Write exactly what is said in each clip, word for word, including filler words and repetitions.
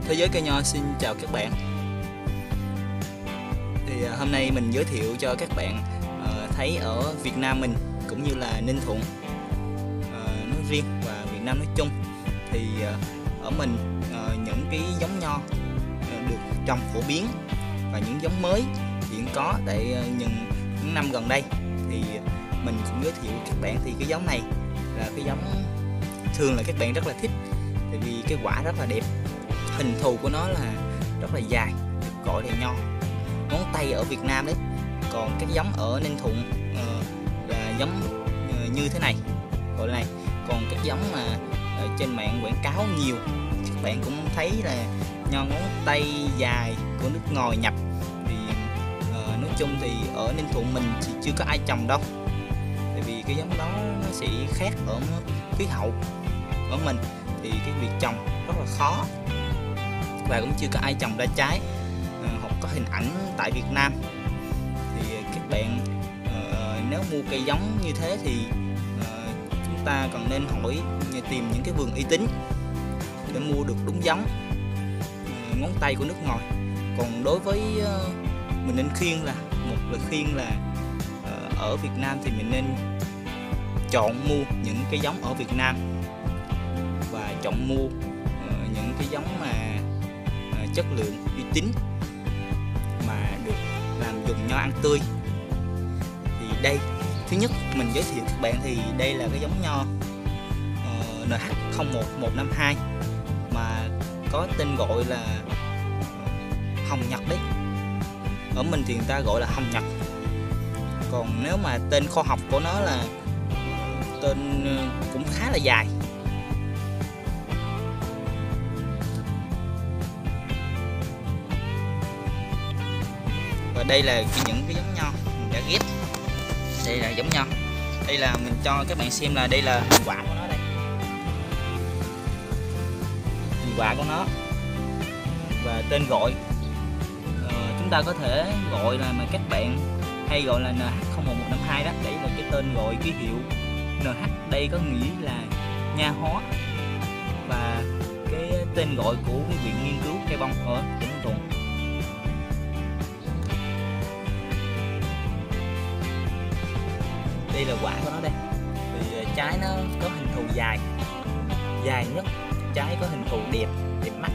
Thế giới cây nho xin chào các bạn. Thì hôm nay mình giới thiệu cho các bạn uh, thấy ở Việt Nam mình cũng như là Ninh Thuận uh, nói riêng và Việt Nam nói chung thì uh, ở mình uh, những cái giống nho uh, được trồng phổ biến và những giống mới hiện có tại uh, những, những năm gần đây thì mình cũng giới thiệu các bạn thì cái giống này là cái giống thường là các bạn rất là thích, tại vì cái quả rất là đẹp, hình thù của nó là rất là dài, được gọi là nho ngón tay ở Việt Nam đấy. Còn cái giống ở Ninh Thuận uh, là giống uh, như thế này, gọi là này. Còn các giống mà uh, trên mạng quảng cáo nhiều, các bạn cũng thấy là nho ngón tay dài của nước ngoài nhập thì uh, nói chung thì ở Ninh Thuận mình thì chưa có ai trồng đâu, tại vì cái giống đó nó sẽ khác ở khí hậu. Ở mình thì cái việc trồng rất là khó và cũng chưa có ai trồng ra trái uh, hoặc có hình ảnh tại Việt Nam. Thì các bạn uh, nếu mua cây giống như thế thì uh, chúng ta cần nên hỏi tìm những cái vườn uy tín để mua được đúng giống uh, ngón tay của nước ngoài. Còn đối với uh, mình nên khuyên là một lời khuyên là uh, ở Việt Nam thì mình nên chọn mua những cái giống ở Việt Nam và chọn mua uh, những cái giống mà uh, chất lượng uy tín mà được làm dùng nho ăn tươi. Thì đây, thứ nhất mình giới thiệu các bạn thì đây là cái giống nho uh, N H không một một năm hai mà có tên gọi là uh, hồng nhật đấy. Ở mình thì người ta gọi là hồng nhật. Còn nếu mà tên khoa học của nó là uh, tên uh, cũng khá là dài. Và đây là những cái giống nho mình đã ghép. Đây là giống nho. Đây là mình cho các bạn xem là đây là hình quả của nó đây. Hình quả của nó và tên gọi. Ờ, chúng ta có thể gọi là mà các bạn hay gọi là N H không một một năm hai đó. Đấy là cái tên gọi ký hiệu N H. Đây có nghĩa là nha hóa và cái tên gọi của cái viện nghiên cứu cây bông ở tỉnh Ninh Thuận. Đây là quả của nó đây. Thì trái nó có hình thù dài, dài nhất, trái có hình thù đẹp, đẹp mắt.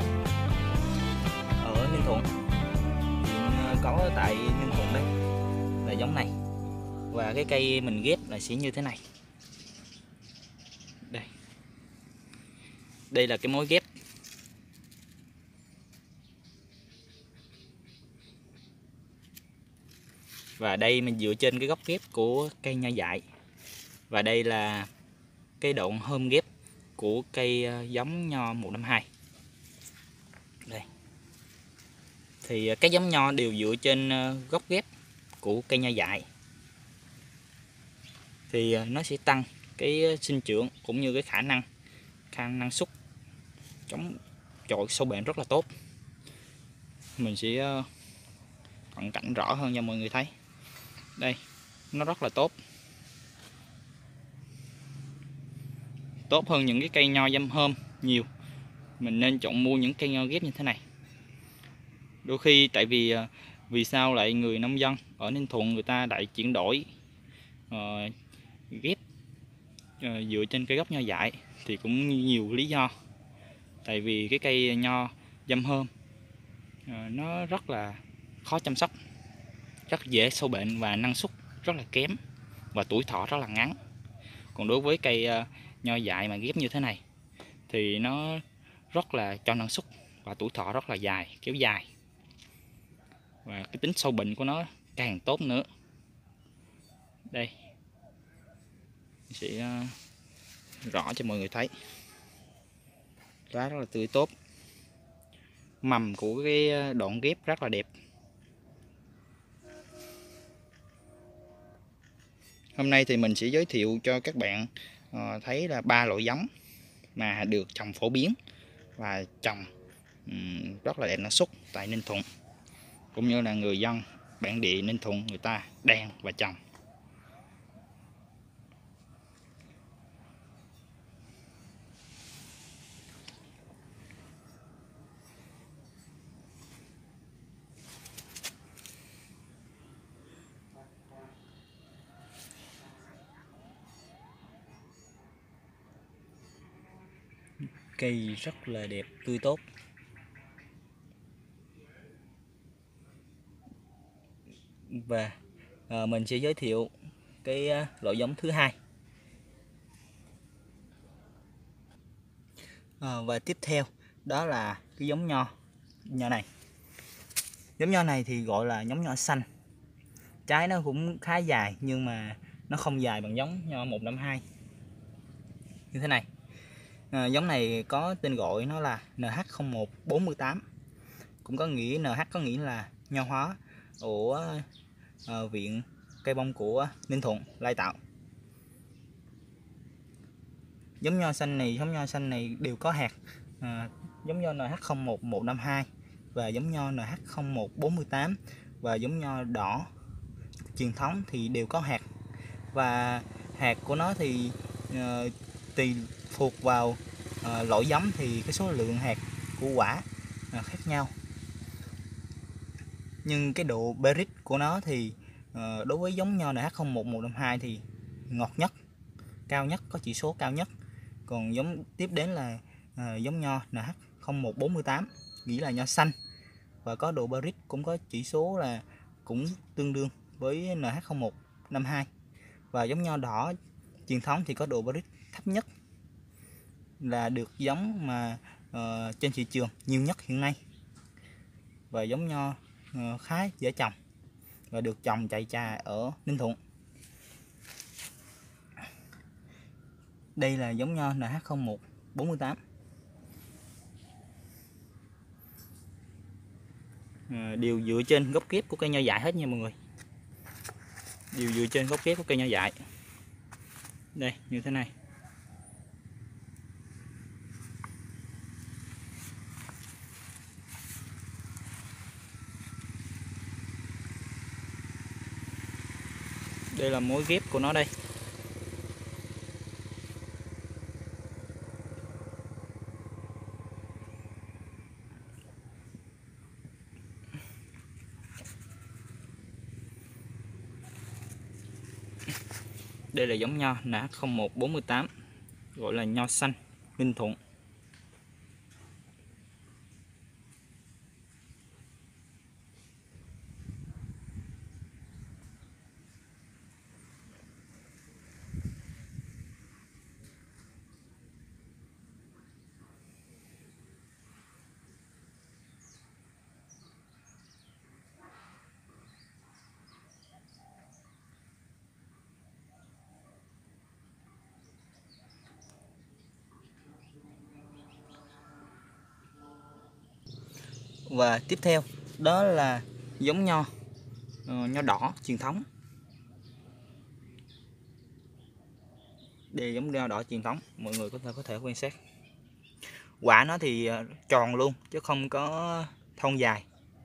Ở Ninh Thuận hiện có tại Ninh Thuận đây là giống này. Và cái cây mình ghép là sẽ như thế này. Đây. Đây là cái mối ghép. Và đây mình dựa trên cái gốc ghép của cây nho dại. Và đây là cái đoạn hôm ghép của cây giống nho một năm hai. Đây. Thì các giống nho đều dựa trên gốc ghép của cây nho dại. Thì nó sẽ tăng cái sinh trưởng cũng như cái khả năng khả năng năng suất chống chọi sâu bệnh rất là tốt. Mình sẽ cận cảnh rõ hơn cho mọi người thấy. Đây, nó rất là tốt. Tốt hơn những cái cây nho dăm hôm nhiều. Mình nên chọn mua những cây nho ghép như thế này. Đôi khi tại vì vì sao lại người nông dân ở Ninh Thuận người ta lại chuyển đổi uh, ghép uh, dựa trên cây gốc nho dại thì cũng nhiều lý do. Tại vì cái cây nho dăm hôm uh, nó rất là khó chăm sóc, rất dễ sâu bệnh và năng suất rất là kém và tuổi thọ rất là ngắn. Còn đối với cây uh, nho dại mà ghép như thế này thì nó rất là cho năng suất và tuổi thọ rất là dài, kéo dài. Và cái tính sâu bệnh của nó càng tốt nữa. Đây. Mình sẽ uh, rõ cho mọi người thấy. Lá rất là tươi tốt. Mầm của cái đoạn ghép rất là đẹp. Hôm nay thì mình sẽ giới thiệu cho các bạn uh, thấy là ba loại giống mà được trồng phổ biến và trồng um, rất là đẹp năng suất tại Ninh Thuận, cũng như là người dân bản địa Ninh Thuận người ta đang và trồng. Cây rất là đẹp, tươi tốt. Và à, mình sẽ giới thiệu cái à, loại giống thứ hai. À, và tiếp theo đó là cái giống nho nho này. Giống nho này thì gọi là giống nho xanh. Trái nó cũng khá dài nhưng mà nó không dài bằng giống nho một năm hai như thế này. À, giống này có tên gọi nó là N H không một bốn tám, cũng có nghĩa N H có nghĩa là nho hóa của à, viện cây bông của Ninh Thuận lai tạo. Giống nho xanh này, giống nho xanh này đều có hạt. À, giống nho N H không một một năm hai và giống nho N H không một bốn tám và giống nho đỏ truyền thống thì đều có hạt. Và hạt của nó thì uh, tùy thuộc vào uh, loại giống thì cái số lượng hạt của quả uh, khác nhau. Nhưng cái độ berit của nó thì uh, đối với giống nho N H không một một năm hai thì ngọt nhất, cao nhất, có chỉ số cao nhất. Còn giống tiếp đến là uh, giống nho N H không một bốn tám, nghĩa là nho xanh, và có độ berit cũng có chỉ số là cũng tương đương với N H không một năm hai. Và giống nho đỏ truyền thống thì có độ berit thấp nhất, là được giống mà uh, trên thị trường nhiều nhất hiện nay, và giống nho uh, khá dễ trồng và được trồng chạy trà ở Ninh Thuận. Đây là giống nho N H không một bốn tám. À, đều dựa trên gốc kép của cây nho dại hết nha mọi người, đều dựa trên gốc kép của cây nho dại. Đây như thế này. Đây là mối ghép của nó đây. Đây là giống nho N H không một bốn tám, gọi là nho xanh Ninh Thuận. Và tiếp theo đó là giống nho uh, nho đỏ truyền thống. Đây là giống nho đỏ truyền thống, mọi người có thể có thể quan sát. Quả nó thì uh, tròn luôn chứ không có thon dài.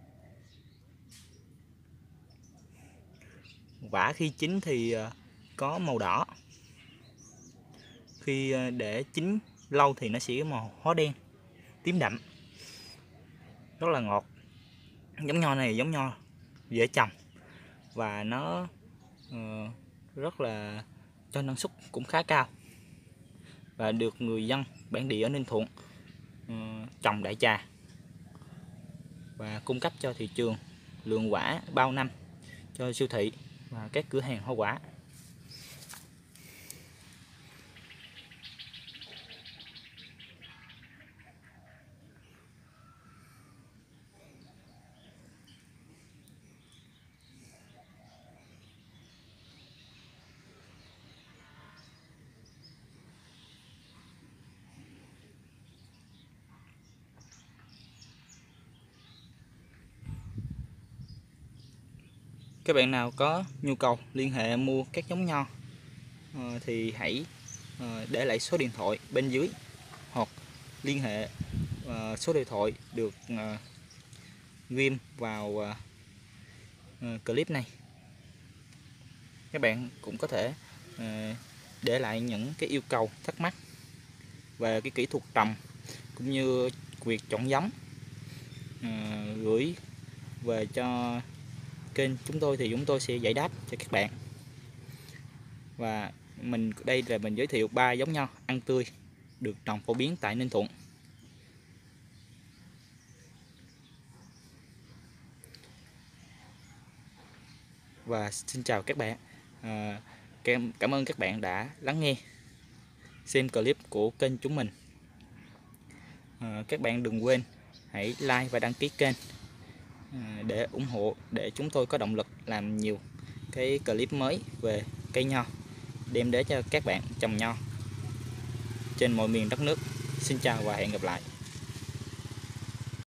Quả khi chín thì uh, có màu đỏ, khi uh, để chín lâu thì nó sẽ có màu hóa đen tím đậm, rất là ngọt. Giống nho này giống nho dễ trồng và nó uh, rất là cho năng suất cũng khá cao, và được người dân bản địa ở Ninh Thuận uh, trồng đại trà và cung cấp cho thị trường lượng quả bao năm cho siêu thị và các cửa hàng hoa quả. Các bạn nào có nhu cầu liên hệ mua các giống nho uh, thì hãy uh, để lại số điện thoại bên dưới, hoặc liên hệ uh, số điện thoại được uh, ghim vào uh, uh, clip này. Các bạn cũng có thể uh, để lại những cái yêu cầu thắc mắc về cái kỹ thuật trồng cũng như việc chọn giống, uh, gửi về cho kênh chúng tôi thì chúng tôi sẽ giải đáp cho các bạn. Và mình đây là mình giới thiệu ba giống nho ăn tươi được trồng phổ biến tại Ninh Thuận. và xin chào các bạn. À, cảm, cảm ơn các bạn đã lắng nghe xem clip của kênh chúng mình. À, các bạn đừng quên hãy like và đăng ký kênh à, để ủng hộ, để chúng tôi có động lực làm nhiều cái clip mới về cây nho, đem đến cho các bạn trồng nho trên mọi miền đất nước. Xin chào và hẹn gặp lại.